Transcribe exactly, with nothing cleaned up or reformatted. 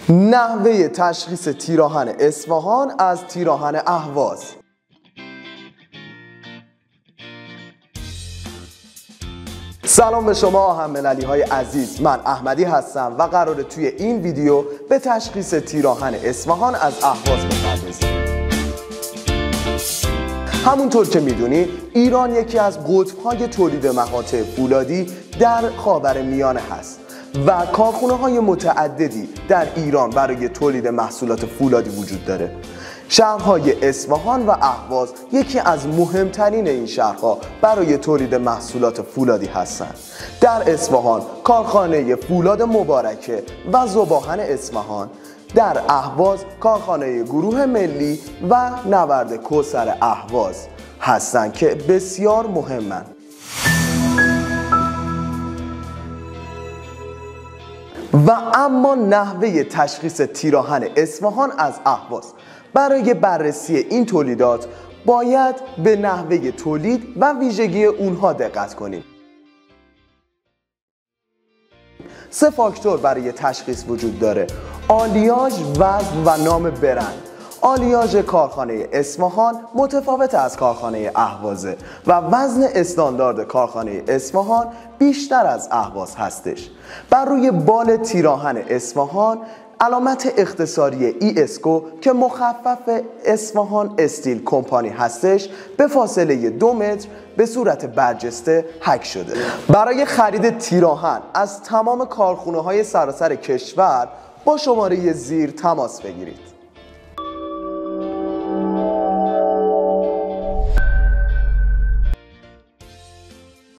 نحوه تشخیص تیراهن اصفهان از تیراهن اهواز. سلام به شما آهن مللی های عزیز، من احمدی هستم و قراره توی این ویدیو به تشخیص تیراهن اصفهان از اهواز بپردازیم. همونطور که میدونی ایران یکی از قطب‌های تولید مقاطع فولادی در خاورمیانه هست و کارخانه‌های متعددی در ایران برای تولید محصولات فولادی وجود داره. شهرهای اصفهان و اهواز یکی از مهمترین این شهرها برای تولید محصولات فولادی هستند. در اصفهان کارخانه فولاد مبارکه و ذوب‌آهن اصفهان، در اهواز کارخانه گروه ملی و نورد کوثر اهواز هستند که بسیار مهمند. و اما نحوه تشخیص تیراهن اصفهان از اهواز. برای بررسی این تولیدات باید به نحوه تولید و ویژگی اونها دقت کنیم. سه فاکتور برای تشخیص وجود داره: آلیاژ، وزن و نام برند. آلیاژ کارخانه اصفهان متفاوت از کارخانه اهوازه و وزن استاندارد کارخانه اصفهان بیشتر از اهواز هستش. بر روی بال تیراهن اصفهان علامت اختصاری ای اسکو که مخفف اصفهان استیل کمپانی هستش به فاصله دو متر به صورت برجسته حک شده. برای خرید تیراهن از تمام کارخانه‌های سراسر کشور با شماره زیر تماس بگیرید.